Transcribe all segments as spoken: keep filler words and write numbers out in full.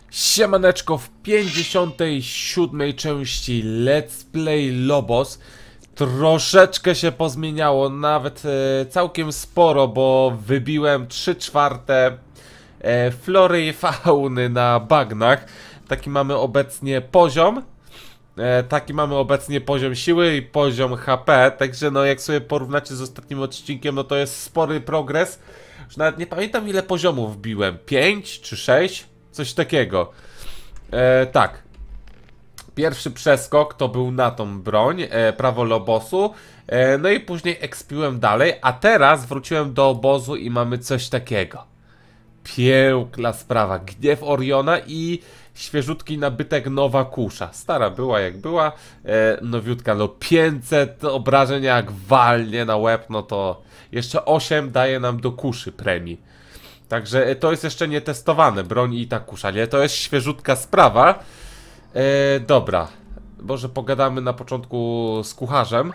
Siemaneczko, w pięćdziesiątej siódmej części Let's Play Lobos troszeczkę się pozmieniało, nawet e, całkiem sporo, bo wybiłem trzy czwarte e, flory i fauny na bagnach. Taki mamy obecnie poziom. E, taki mamy obecnie poziom siły i poziom H P, także no jak sobie porównacie z ostatnim odcinkiem, no to jest spory progres. Już nawet nie pamiętam ile poziomów wbiłem, pięć czy sześć? Coś takiego. E, tak. Pierwszy przeskok to był na tą broń, e, prawo Lobosu. E, no i później ekspiłem dalej, a teraz wróciłem do obozu i mamy coś takiego. Piękna sprawa. Gniew Oriona i świeżutki nabytek Nowa Kusza. Stara była jak była, e, nowiutka, no pięćset obrażeń jak walnie na łeb, no to jeszcze osiem daje nam do kuszy premii. Także to jest jeszcze nie testowane, broń i ta kusza, nie? To jest świeżutka sprawa. E, dobra, może pogadamy na początku z kucharzem.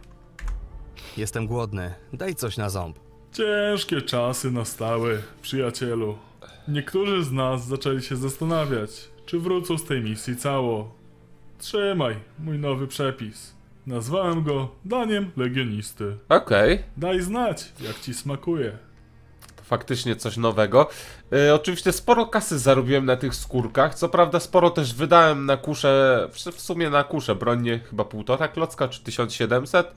Jestem głodny, daj coś na ząb. Ciężkie czasy nastały, przyjacielu. Niektórzy z nas zaczęli się zastanawiać, czy wrócą z tej misji cało. Trzymaj, mój nowy przepis. Nazwałem go daniem legionisty. Okej. Okay. Daj znać, jak ci smakuje. Faktycznie coś nowego. Yy, oczywiście sporo kasy zarobiłem na tych skórkach. Co prawda sporo też wydałem na kuszę. W, w sumie na kuszę. Broń nie chyba półtora klocka czy tysiąc siedemset?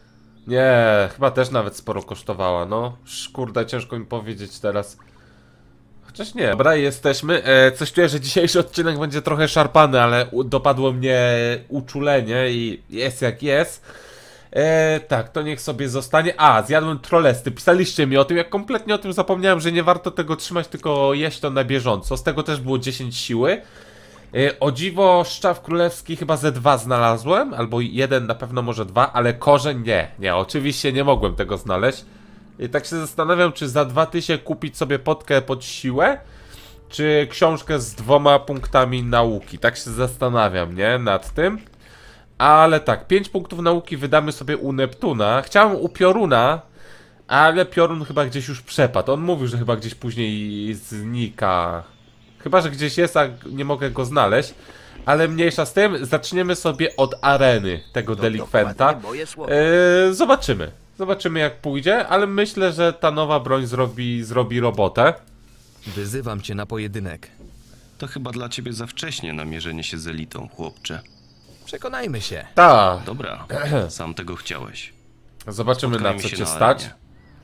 Nie, chyba też nawet sporo kosztowała. No, kurde, ciężko mi powiedzieć teraz. Chociaż nie. Dobra, jesteśmy. E, coś czuję, że dzisiejszy odcinek będzie trochę szarpany, ale u, dopadło mnie uczulenie i jest jak jest. Eee, tak, to niech sobie zostanie. A, zjadłem trolesty. Pisaliście mi o tym, jak kompletnie o tym zapomniałem, że nie warto tego trzymać, tylko jeść to na bieżąco. Z tego też było dziesięć siły. Eee, o dziwo, szczaw królewski chyba ze dwa znalazłem, albo jeden, na pewno może dwa, ale korzeń nie. Nie, oczywiście nie mogłem tego znaleźć. I tak się zastanawiam, czy za dwa tysiące kupić sobie potkę pod siłę, czy książkę z dwoma punktami nauki. Tak się zastanawiam, nie? Nad tym. Ale tak, pięć punktów nauki wydamy sobie u Neptuna. Chciałem u Pioruna, ale Piorun chyba gdzieś już przepadł. On mówił, że chyba gdzieś później znika. Chyba że gdzieś jest, a nie mogę go znaleźć. Ale mniejsza z tym, zaczniemy sobie od areny tego to delikwenta. Eee, zobaczymy. Zobaczymy jak pójdzie, ale myślę, że ta nowa broń zrobi, zrobi robotę. Wyzywam cię na pojedynek. To chyba dla ciebie za wcześnie na mierzenie się z elitą, chłopcze. Przekonajmy się. Tak. Dobra, sam tego chciałeś. Zobaczymy na co cię na stać. arenie.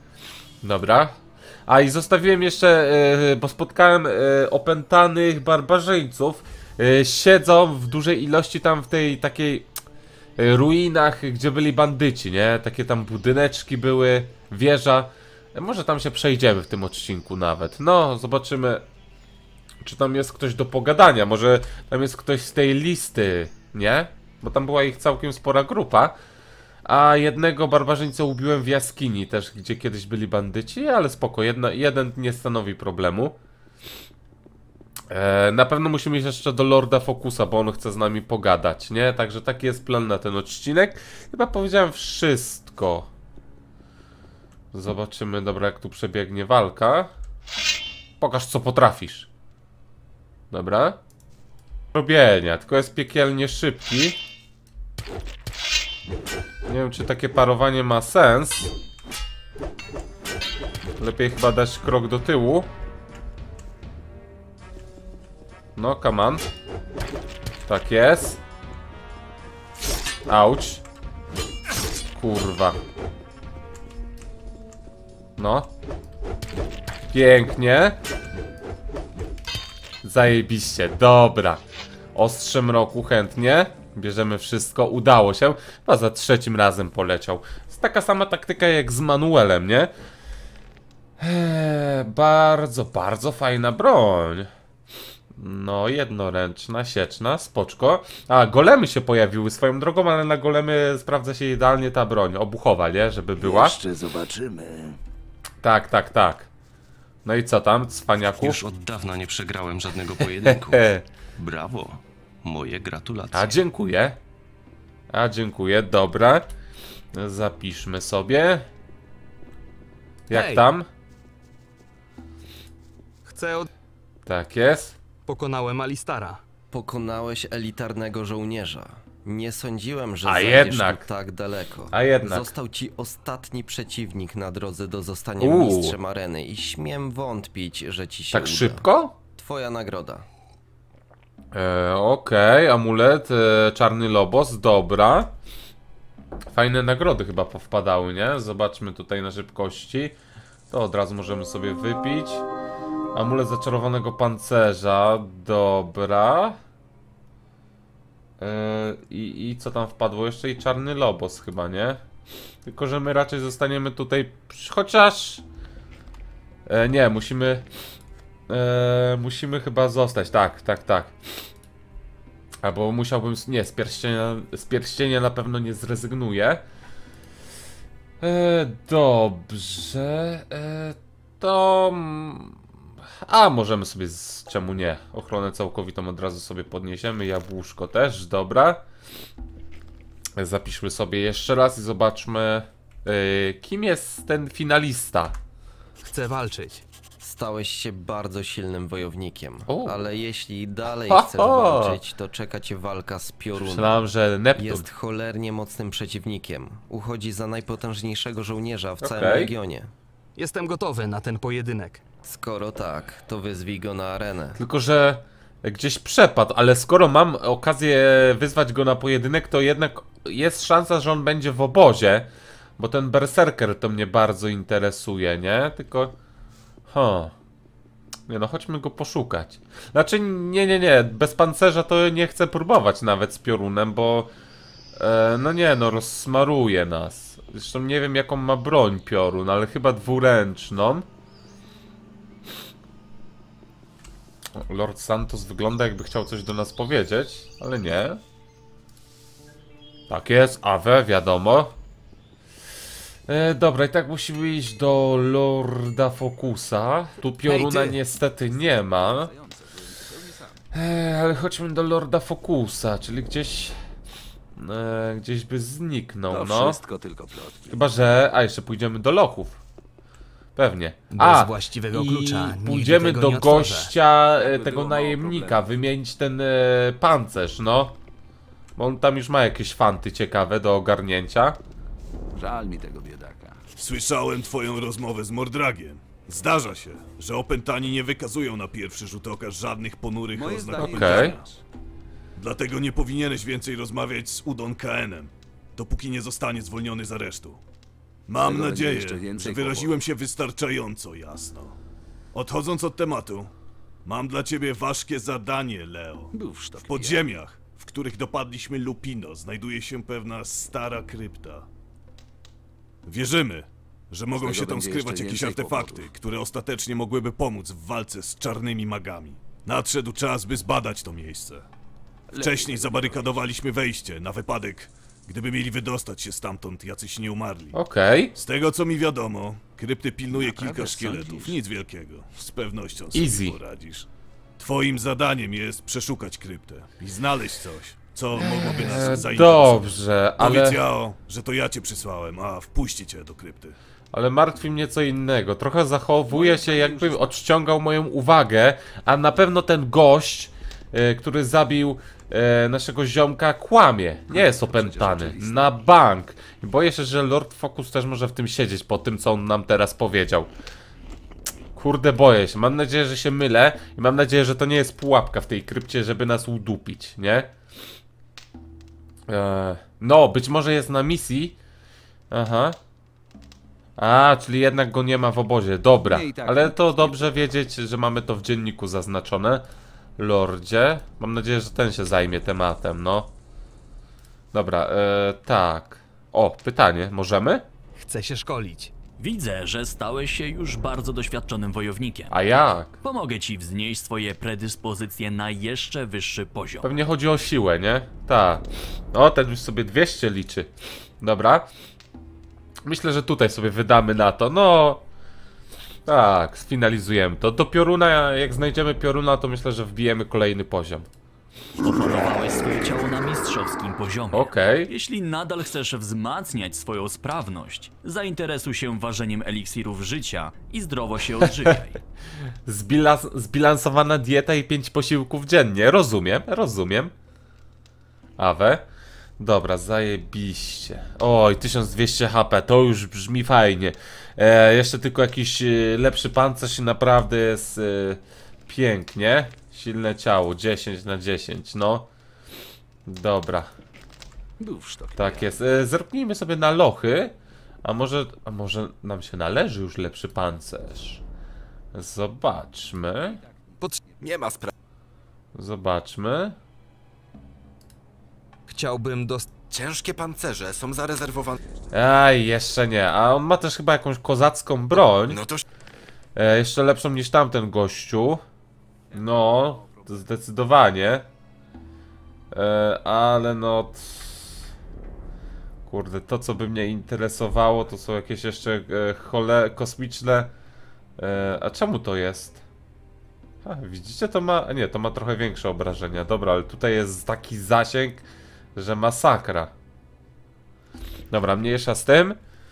Dobra. A i zostawiłem jeszcze, yy, bo spotkałem yy, opętanych barbarzyńców. Yy, siedzą w dużej ilości tam w tej takiej yy, ruinach, gdzie byli bandyci, nie? Takie tam budyneczki były, wieża. Yy, może tam się przejdziemy w tym odcinku nawet. No, zobaczymy, czy tam jest ktoś do pogadania. Może tam jest ktoś z tej listy, nie? Bo tam była ich całkiem spora grupa. A jednego barbarzyńcę ubiłem w jaskini też, gdzie kiedyś byli bandyci, ale spoko, jedna, jeden nie stanowi problemu. E, na pewno musimy iść jeszcze do Lorda Focusa, bo on chce z nami pogadać, nie? Także taki jest plan na ten odcinek. Chyba powiedziałem wszystko. Zobaczymy, dobra, jak tu przebiegnie walka. Pokaż, co potrafisz. Dobra. Robienia, tylko jest piekielnie szybki. Nie wiem, czy takie parowanie ma sens. Lepiej chyba dać krok do tyłu. No, come on. Tak jest. Auć. Kurwa. No. Pięknie. Zajebiście, dobra. Ostrze mroku chętnie. Bierzemy wszystko, udało się. Chyba za trzecim razem poleciał. Jest taka sama taktyka jak z Manuelem, nie? Eee, bardzo, bardzo fajna broń. No, jednoręczna, sieczna, spoczko. A, golemy się pojawiły swoją drogą, ale na golemy sprawdza się idealnie ta broń. Obuchowa, nie? Żeby była. Jeszcze zobaczymy. Tak, tak, tak. No i co tam, cwaniaku? Już od dawna nie przegrałem żadnego pojedynku. Brawo. Moje gratulacje. A dziękuję. A dziękuję, dobra. Zapiszmy sobie. Jak Hej. tam? Chcę od... Tak jest. Pokonałem Alistara. Pokonałeś elitarnego żołnierza. Nie sądziłem, że A zajdziesz jednak. tu tak daleko. A jednak. Został ci ostatni przeciwnik na drodze do zostania Uuu. mistrzem areny i śmiem wątpić, że ci się Tak uda. szybko? Twoja nagroda. E, Okej, okay. Amulet, e, czarny lobos, dobra. Fajne nagrody chyba powpadały, nie? Zobaczmy tutaj na szybkości. To od razu możemy sobie wypić. Amulet zaczarowanego pancerza, dobra. E, i, I co tam wpadło jeszcze? I czarny lobos chyba, nie? Tylko, że my raczej zostaniemy tutaj, chociaż... E, nie, musimy... E, musimy chyba zostać, tak, tak, tak. Albo musiałbym, nie, z pierścienia, z pierścienia na pewno nie zrezygnuję. E, dobrze, e, to... A, możemy sobie, z, czemu nie, ochronę całkowitą od razu sobie podniesiemy, jabłuszko też, dobra. Zapiszmy sobie jeszcze raz i zobaczmy, e, kim jest ten finalista. Chcę walczyć. Stałeś się bardzo silnym wojownikiem, O. ale jeśli dalej Ho, chcesz ho. walczyć, to czeka cię walka z Piorunem. Myślałem, że Neptun. Jest cholernie mocnym przeciwnikiem. Uchodzi za najpotężniejszego żołnierza w całym Okej. regionie. Jestem gotowy na ten pojedynek. Skoro tak, to wyzwij go na arenę. Tylko, że gdzieś przepadł, ale skoro mam okazję wyzwać go na pojedynek, to jednak jest szansa, że on będzie w obozie. Bo ten berserker to mnie bardzo interesuje, nie? Tylko... Huh. Nie no, chodźmy go poszukać. Znaczy, nie, nie, nie, bez pancerza to nie chcę próbować nawet z piorunem, bo... E, no nie, no rozsmaruje nas. Zresztą nie wiem jaką ma broń piorun, ale chyba dwuręczną. Lord Santos wygląda jakby chciał coś do nas powiedzieć, ale nie. Tak jest, Awe, wiadomo. E, dobra, i tak musimy iść do Lorda Focusa. Tu pioruna Hej, ty. niestety nie ma. E, ale chodźmy do Lorda Focusa, czyli gdzieś... E, gdzieś by zniknął, To no. wszystko tylko plotki. Chyba, że... A, jeszcze pójdziemy do lochów. Pewnie. Bez A, właściwego i klucza nigdy pójdziemy tego do nie otworzę. gościa e, Jakby tego było mało najemnika, problemów. wymienić ten e, pancerz, no. Bo on tam już ma jakieś fanty ciekawe do ogarnięcia. Żal mi tego biedaka. Słyszałem twoją rozmowę z Mordragiem. Zdarza się, że opętani nie wykazują na pierwszy rzut oka żadnych ponurych Moje oznak zdanie Okej. opętania. Dlatego nie powinieneś więcej rozmawiać z Udon Kaenem, dopóki nie zostanie zwolniony z aresztu. Mam Tego będzie nadzieję, jeszcze więcej że wyraziłem się wystarczająco jasno. Odchodząc od tematu, mam dla ciebie ważkie zadanie, Leo. Był w sztok W podziemiach, w których dopadliśmy Lupino, znajduje się pewna stara krypta. Wierzymy, że mogą tego się tam będzie skrywać jeszcze jakieś więcej artefakty, kłopotów. które ostatecznie mogłyby pomóc w walce z czarnymi magami. Nadszedł czas, by zbadać to miejsce. Wcześniej zabarykadowaliśmy wejście na wypadek, gdyby mieli wydostać się stamtąd jacyś nieumarli. Okej. Z tego co mi wiadomo, krypty pilnuje kilka Naprawdę szkieletów. sądzisz? Nic wielkiego. Z pewnością sobie Easy. poradzisz. Twoim zadaniem jest przeszukać kryptę i znaleźć coś, co mogłoby nas E, zainteresować. dobrze, Powiedz ale... Jao, że to ja cię przysłałem, a wpuści cię do krypty. Ale martwi mnie co innego. Trochę zachowuje się jakby odciągał moją uwagę, a na pewno ten gość, e, który zabił e, naszego ziomka, kłamie. Nie jest opętany. Na bank. I boję się, że Lord Focus też może w tym siedzieć po tym, co on nam teraz powiedział. Kurde, boję się. Mam nadzieję, że się mylę i mam nadzieję, że to nie jest pułapka w tej krypcie, żeby nas udupić, nie? E, no, być może jest na misji. Aha. A, czyli jednak go nie ma w obozie. Dobra, Nie, i tak ale nic to nie dobrze wiedzieć, że mamy to w dzienniku zaznaczone. Lordzie. Mam nadzieję, że ten się zajmie tematem, no. Dobra, e, tak. O, pytanie, możemy? Chcę się szkolić. Widzę, że stałeś się już bardzo doświadczonym wojownikiem. A jak? Pomogę ci wznieść swoje predyspozycje na jeszcze wyższy poziom. Pewnie chodzi o siłę, nie? Tak. O, ten już sobie dwieście liczy. Dobra. Myślę, że tutaj sobie wydamy na to. No. Tak, sfinalizujemy to. Do pioruna, jak znajdziemy pioruna, to myślę, że wbijemy kolejny poziom. Opanowałeś swoje ciało na mistrzowskim poziomie. Okej. Jeśli nadal chcesz wzmacniać swoją sprawność, zainteresuj się ważeniem eliksirów życia i zdrowo się odżywiaj. Zbilans zbilansowana dieta i pięć posiłków dziennie. Rozumiem, rozumiem. Awe. Dobra, zajebiście. Oj, tysiąc dwieście H P, to już brzmi fajnie. E, jeszcze tylko jakiś e, lepszy pancerz i naprawdę jest e, pięknie. Silne ciało, dziesięć na dziesięć, no. Dobra. Był w sztok. Tak jest. E, zerknijmy sobie na lochy. A może, a może nam się należy już lepszy pancerz? Zobaczmy. Pot... Nie ma sprawy. Zobaczmy. Chciałbym dostać... Ciężkie pancerze są zarezerwowane... Aj, jeszcze nie. A on ma też chyba jakąś kozacką broń. No to... E, jeszcze lepszą niż tamten gościu. No, to zdecydowanie. E, ale no... t- Kurde, to co by mnie interesowało to są jakieś jeszcze e, chole kosmiczne... E, a czemu to jest? A, widzicie, to ma... Nie, to ma trochę większe obrażenia. Dobra, ale tutaj jest taki zasięg, że masakra. Dobra, mniejsza z tym.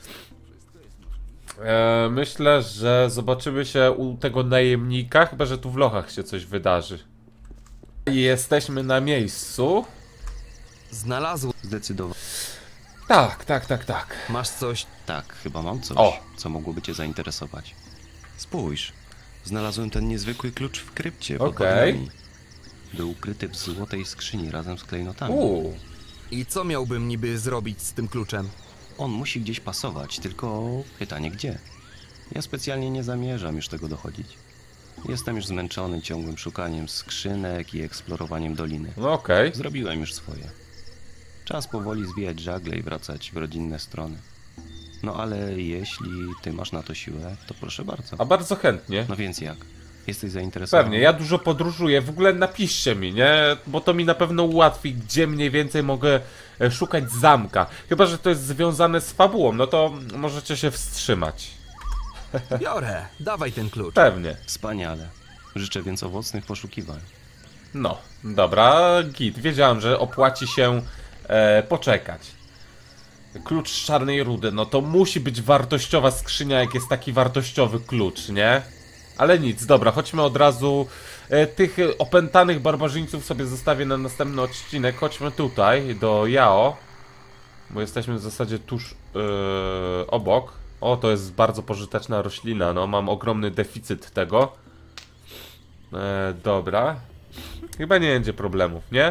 E, myślę, że zobaczymy się u tego najemnika, chyba że tu w lochach się coś wydarzy. I jesteśmy na miejscu. Znalazł... Zdecydowanie. Tak, tak, tak, tak. Masz coś... Tak, chyba mam coś, O. co mogłoby cię zainteresować. Spójrz, znalazłem ten niezwykły klucz w krypcie pod Okej. bagnami. Był ukryty w złotej skrzyni razem z klejnotami. Uuu. I co miałbym niby zrobić z tym kluczem? On musi gdzieś pasować, tylko pytanie gdzie? Ja specjalnie nie zamierzam już tego dochodzić. Jestem już zmęczony ciągłym szukaniem skrzynek i eksplorowaniem doliny. No okej. Zrobiłem już swoje. Czas powoli zwijać żagle i wracać w rodzinne strony. No ale jeśli ty masz na to siłę, to proszę bardzo. A bardzo chętnie. No więc jak? Jesteś zainteresowany? Pewnie, ja dużo podróżuję, w ogóle napiszcie mi, nie? Bo to mi na pewno ułatwi, gdzie mniej więcej mogę e, szukać zamka. Chyba że to jest związane z fabułą, no to możecie się wstrzymać. Biorę, dawaj ten klucz. Pewnie. Wspaniale. Życzę więc owocnych poszukiwań. No, dobra, git. Wiedziałem, że opłaci się e, poczekać. Klucz z czarnej rudy, no to musi być wartościowa skrzynia, jak jest taki wartościowy klucz, nie? Ale nic, dobra, chodźmy od razu. E, tych opętanych barbarzyńców sobie zostawię na następny odcinek. Chodźmy tutaj, do Jao. Bo jesteśmy w zasadzie tuż e, obok. O, to jest bardzo pożyteczna roślina, no, mam ogromny deficyt tego. E, dobra. Chyba nie będzie problemów, nie?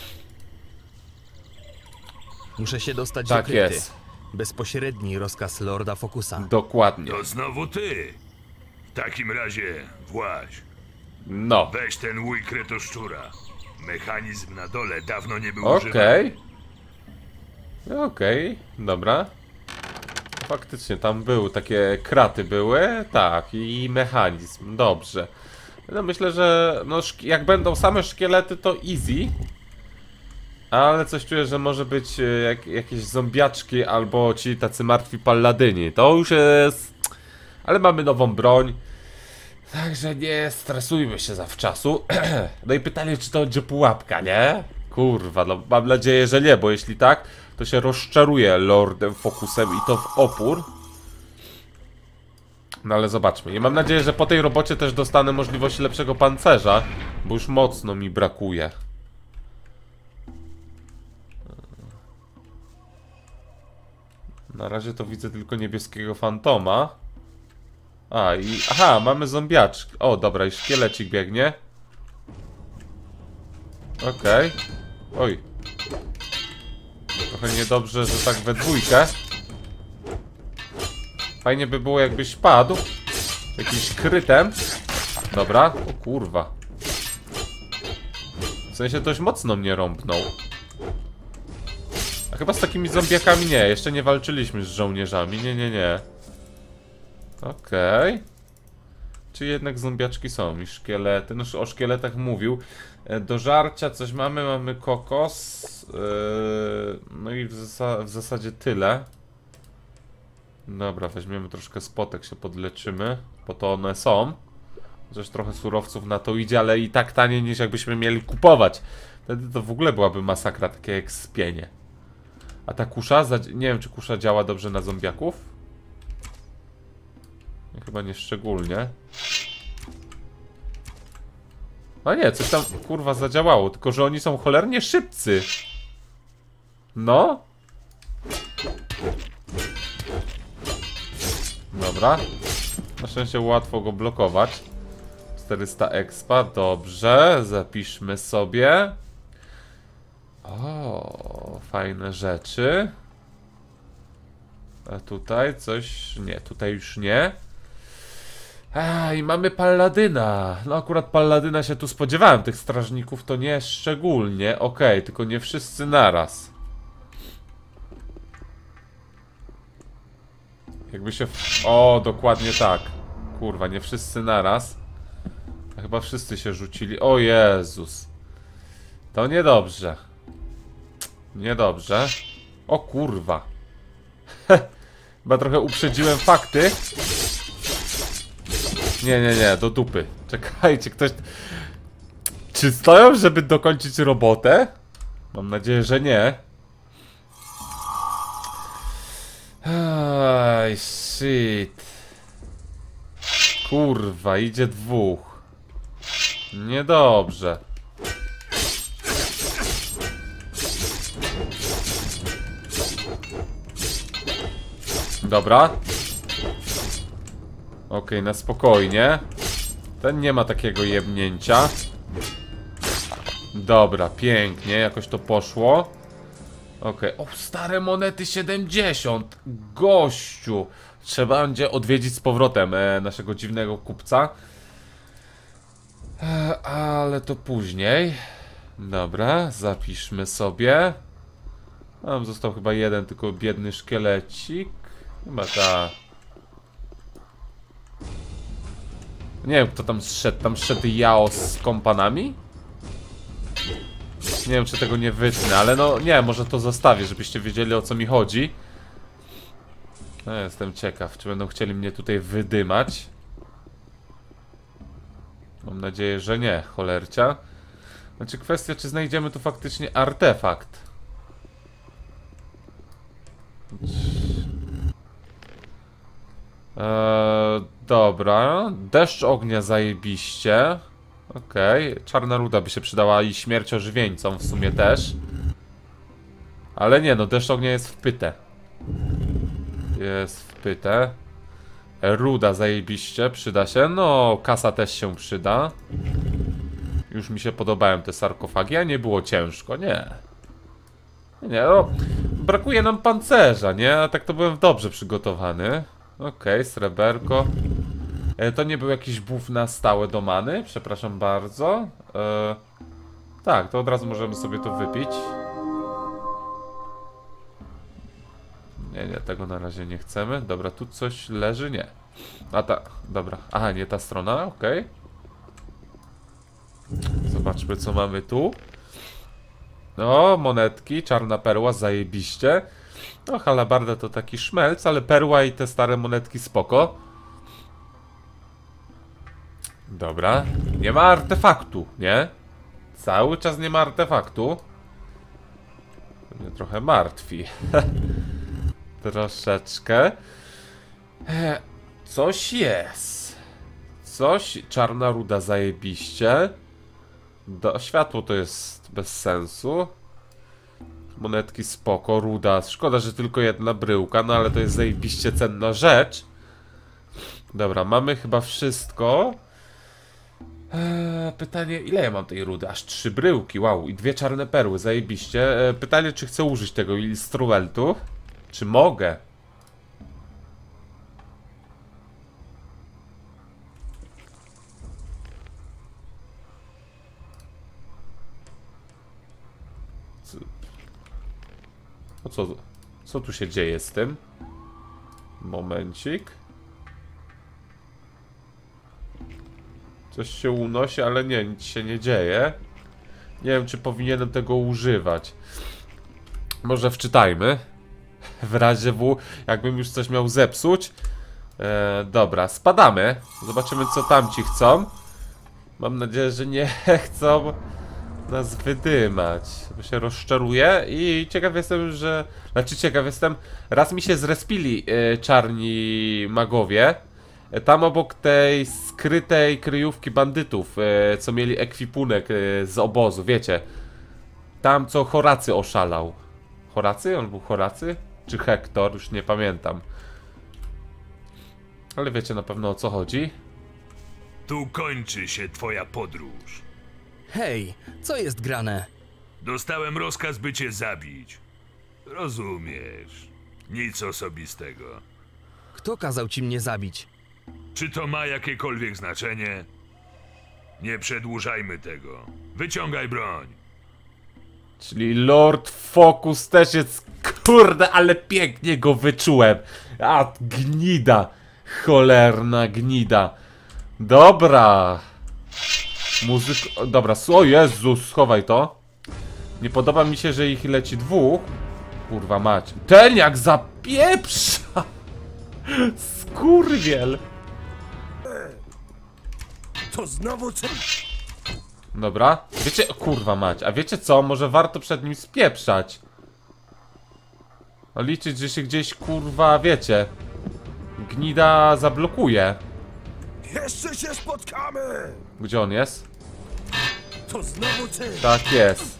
Muszę się dostać Tak do krypty. jest. Bezpośredni rozkaz Lorda Focusa. Dokładnie. To znowu ty. W takim razie właź. No. Weź ten łój kretoszczura. Mechanizm na dole dawno nie był używany. Okej. Okej, dobra. Faktycznie tam były takie kraty były, tak, i mechanizm, dobrze. No myślę, że no, jak będą same szkielety to easy. Ale coś czuję, że może być jak, jakieś zombiaczki albo ci tacy martwi palladyni. To już jest... Ale mamy nową broń. Także nie stresujmy się zawczasu. No i pytanie, czy to będzie pułapka, nie? Kurwa, no mam nadzieję, że nie, bo jeśli tak, to się rozczaruje Lordem Focusem i to w opór. No ale zobaczmy. I mam nadzieję, że po tej robocie też dostanę możliwość lepszego pancerza, bo już mocno mi brakuje. Na razie to widzę tylko niebieskiego fantoma. A i... Aha, mamy zombiaczki. O, dobra, i szkielecik biegnie. Okej. Oj. Trochę niedobrze, że tak we dwójkę. Fajnie by było, jakbyś padł. Jakimś krytem. Dobra. O kurwa. W sensie dość mocno mnie rąbnął. A chyba z takimi zombiakami nie. Jeszcze nie walczyliśmy z żołnierzami. Nie, nie, nie. Okej. Czy jednak zombiaczki są i szkielety? No o szkieletach mówił. Do żarcia coś mamy. Mamy kokos. Yy, no i w, zasa w zasadzie tyle. Dobra, weźmiemy troszkę spotek, się podleczymy. Bo to one są. Chociaż trochę surowców na to idzie, ale i tak taniej niż jakbyśmy mieli kupować. Wtedy to w ogóle byłaby masakra, takie jak spienie. A ta kusza? Nie wiem, czy kusza działa dobrze na zombiaków? Chyba nie szczególnie. A nie, coś tam kurwa zadziałało, tylko że oni są cholernie szybcy. No. Dobra. Na szczęście łatwo go blokować. czterysta expa, dobrze. Zapiszmy sobie. O, fajne rzeczy. A tutaj coś... Nie, tutaj już nie. A, i mamy Palladyna. No akurat Palladyna się tu spodziewałem. Tych strażników to nie szczególnie. Okej, okay, tylko nie wszyscy naraz. Jakby się... O, dokładnie tak. Kurwa, nie wszyscy naraz. A chyba wszyscy się rzucili. O Jezus. To niedobrze. Niedobrze. O kurwa. Chyba trochę uprzedziłem fakty. Nie, nie, nie, do dupy. Czekajcie, ktoś... Czy stoją, żeby dokończyć robotę? Mam nadzieję, że nie. Aj, shit. Kurwa, idzie dwóch. Niedobrze. Dobra. Okej, okay, na spokojnie. Ten nie ma takiego jebnięcia. Dobra, pięknie, jakoś to poszło. Okej, okay. O, stare monety siedemdziesiąt. Gościu. Trzeba będzie odwiedzić z powrotem e, naszego dziwnego kupca. E, ale to później. Dobra, zapiszmy sobie. Tam został chyba jeden, tylko biedny szkielecik. Chyba ta. Nie wiem, kto tam zszedł. Tam zszedł Jao z kompanami? Nie wiem, czy tego nie wytnę, ale no nie, może to zostawię, żebyście wiedzieli, o co mi chodzi. No, jestem ciekaw, czy będą chcieli mnie tutaj wydymać. Mam nadzieję, że nie, cholercia. Znaczy kwestia, czy znajdziemy tu faktycznie artefakt. Eee, dobra, deszcz ognia zajebiście. Okej, okay. Czarna ruda by się przydała i śmierć ożywieńcom w sumie też. Ale nie, no deszcz ognia jest w pytę. Jest w pytę. Ruda zajebiście, przyda się. No, kasa też się przyda. Już mi się podobają te sarkofagi, a nie było ciężko, nie. Nie, no, brakuje nam pancerza, nie? A tak to byłem dobrze przygotowany. Okej, okay, sreberko. E, to nie był jakiś buff na stałe do many, przepraszam bardzo. E, tak, to od razu możemy sobie to wypić. Nie, nie, tego na razie nie chcemy. Dobra, tu coś leży? Nie. A ta, dobra. Aha, nie ta strona, okej. Okay. Zobaczmy, co mamy tu. O, monetki, czarna perła, zajebiście. No, halabarda to taki szmelc, ale perła i te stare monetki spoko. Dobra, nie ma artefaktu, nie? Cały czas nie ma artefaktu. To mnie trochę martwi. Troszeczkę. E, coś jest. Coś, czarna ruda zajebiście. Do, światło to jest bez sensu. Monetki spoko, ruda. Szkoda, że tylko jedna bryłka, no ale to jest zajebiście cenna rzecz. Dobra, mamy chyba wszystko. Eee, pytanie, ile ja mam tej rudy? Aż trzy bryłki, wow, i dwie czarne perły, zajebiście. Eee, pytanie, czy chcę użyć tego instrumentu? Czy mogę? Co, no co, co tu się dzieje z tym? Momencik. Coś się unosi, ale nie, nic się nie dzieje. Nie wiem, czy powinienem tego używać. Może wczytajmy. W razie W, jakbym już coś miał zepsuć. E, dobra, spadamy. Zobaczymy, co tamci chcą. Mam nadzieję, że nie chcą nas wydymać. Bo się rozczaruje i ciekaw jestem, że... Znaczy ciekaw jestem, raz mi się zrespili yy, czarni magowie. Yy, tam obok tej skrytej kryjówki bandytów, yy, co mieli ekwipunek yy, z obozu, wiecie. Tam co Horacy oszalał. Horacy? On był Horacy? Czy Hektor? Już nie pamiętam. Ale wiecie na pewno o co chodzi. Tu kończy się twoja podróż. Hej, co jest grane? Dostałem rozkaz, by cię zabić. Rozumiesz. Nic osobistego. Kto kazał ci mnie zabić? Czy to ma jakiekolwiek znaczenie? Nie przedłużajmy tego. Wyciągaj broń. Czyli Lord Focus też jest... Kurde, ale pięknie go wyczułem. A, gnida. Cholerna gnida. Dobra. Muzyk... Dobra, o Jezus, schowaj to. Nie podoba mi się, że ich leci dwóch. Kurwa mać. Ten jak zapieprza. Skurwiel. To znowu co? Dobra. Wiecie... Kurwa mać. A wiecie co? Może warto przed nim spieprzać. No liczyć, że się gdzieś, kurwa, wiecie. Gnida zablokuje. Jeszcze się spotkamy! Gdzie on jest? To znowu ty! Tak jest.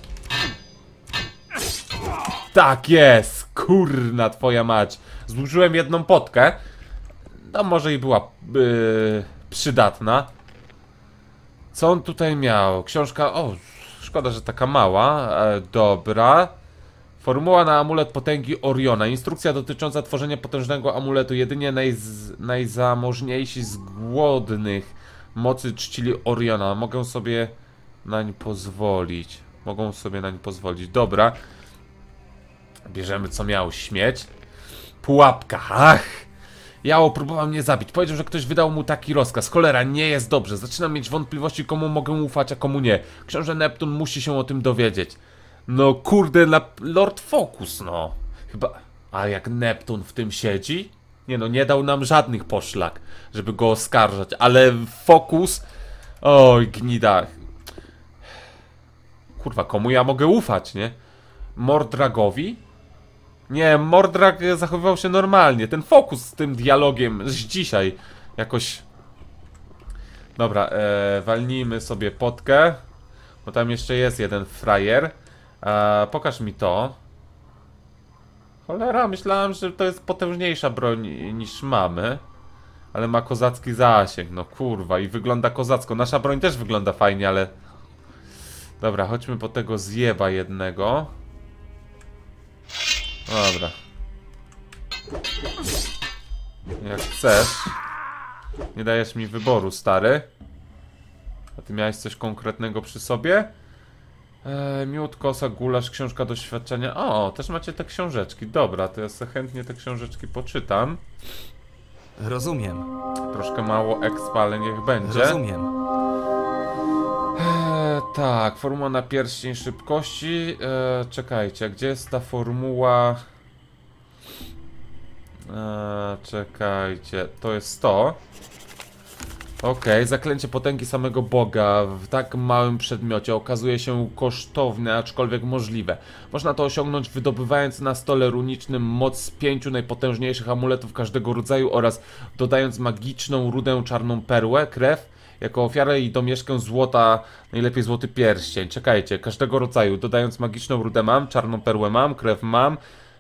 Tak jest! Kurna twoja mać. Złożyłem jedną potkę. No może i była yy, przydatna. Co on tutaj miał? Książka... O, szkoda, że taka mała. E, dobra. Formuła na amulet potęgi Oriona. Instrukcja dotycząca tworzenia potężnego amuletu. Jedynie najz, najzamożniejsi z głodnych mocy czcili Oriona. Mogę sobie nań pozwolić. Mogą sobie nań pozwolić. Dobra. Bierzemy co miał śmieć. Pułapka. Ach! Jao próbował mnie zabić. Powiedział, że ktoś wydał mu taki rozkaz. Cholera, nie jest dobrze. Zaczynam mieć wątpliwości, komu mogę ufać, a komu nie. Książę Neptun musi się o tym dowiedzieć. No kurde, na Lord Focus, no. Chyba... A jak Neptun w tym siedzi? Nie no, nie dał nam żadnych poszlak, żeby go oskarżać. Ale Focus... Oj, gnida. Kurwa, komu ja mogę ufać, nie? Mordragowi? Nie, Mordrag zachowywał się normalnie. Ten Focus z tym dialogiem z dzisiaj jakoś... Dobra, e, walnijmy sobie potkę. Bo tam jeszcze jest jeden frajer. E, pokaż mi to. Cholera, myślałem, że to jest potężniejsza broń niż mamy. Ale ma kozacki zasięg, no kurwa, i wygląda kozacko. Nasza broń też wygląda fajnie, ale... Dobra, chodźmy po tego zjeba jednego. Dobra. Jak chcesz. Nie dajesz mi wyboru, stary. A ty miałeś coś konkretnego przy sobie? Eee, miód, kosa, gulasz, książka doświadczenia. O, też macie te książeczki. Dobra, to ja sobie chętnie te książeczki poczytam. Rozumiem. Troszkę mało expa, ale niech będzie. Rozumiem. Eee, tak, formuła na pierścień szybkości. Eee, czekajcie, gdzie jest ta formuła? Eee, czekajcie, to jest to. Okej, okay, zaklęcie potęgi samego Boga w tak małym przedmiocie okazuje się kosztowne, aczkolwiek możliwe. Można to osiągnąć wydobywając na stole runicznym moc z pięciu najpotężniejszych amuletów każdego rodzaju oraz dodając magiczną rudę czarną perłę, krew, jako ofiarę i domieszkę złota, najlepiej złoty pierścień. Czekajcie, każdego rodzaju, dodając magiczną rudę mam, czarną perłę mam, krew mam.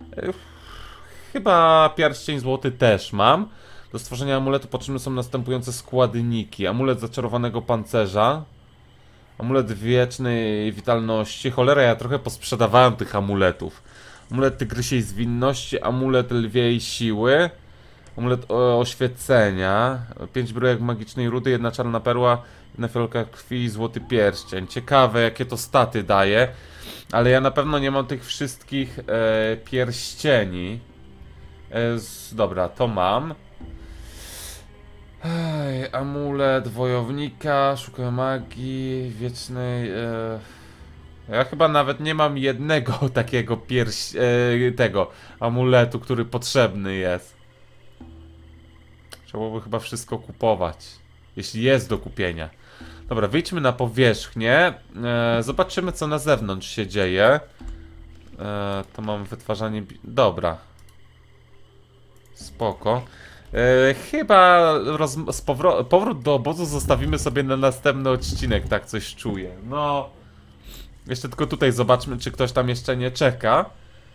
Chyba pierścień złoty też mam. Do stworzenia amuletu potrzebne są następujące składniki. Amulet zaczarowanego pancerza. Amulet wiecznej witalności. Cholera, ja trochę posprzedawałem tych amuletów. Amulet tygrysiej zwinności. Amulet lwiej siły. Amulet oświecenia. Pięć bryłek magicznej rudy. Jedna czarna perła. Jedna fiolka krwi i złoty pierścień. Ciekawe, jakie to staty daje. Ale ja na pewno nie mam tych wszystkich e, pierścieni. E, z, dobra, to mam. Ej, amulet wojownika, szukam magii wiecznej. E... Ja chyba nawet nie mam jednego takiego pierś... E, tego amuletu, który potrzebny jest. Trzeba by chyba wszystko kupować. Jeśli jest do kupienia. Dobra, wyjdźmy na powierzchnię. E, zobaczymy, co na zewnątrz się dzieje. E, to mam wytwarzanie... Dobra. Spoko. E, chyba roz... z powro... powrót do obozu zostawimy sobie na następny odcinek, tak coś czuję. No... Jeszcze tylko tutaj zobaczmy, czy ktoś tam jeszcze nie czeka.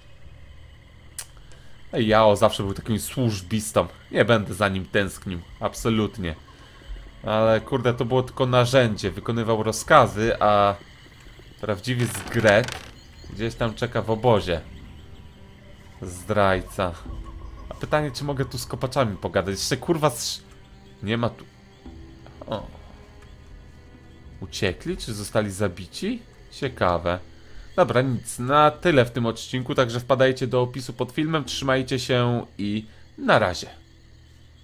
Ej, Jao zawsze był takim służbistą. Nie będę za nim tęsknił. Absolutnie. Ale kurde, to było tylko narzędzie. Wykonywał rozkazy, a prawdziwy Zgret gdzieś tam czeka w obozie. Zdrajca. A pytanie, czy mogę tu z kopaczami pogadać? Jeszcze kurwa z... Nie ma tu... O. Uciekli? Czy zostali zabici? Ciekawe. Dobra, nic. Na tyle w tym odcinku, także wpadajcie do opisu pod filmem, trzymajcie się i na razie.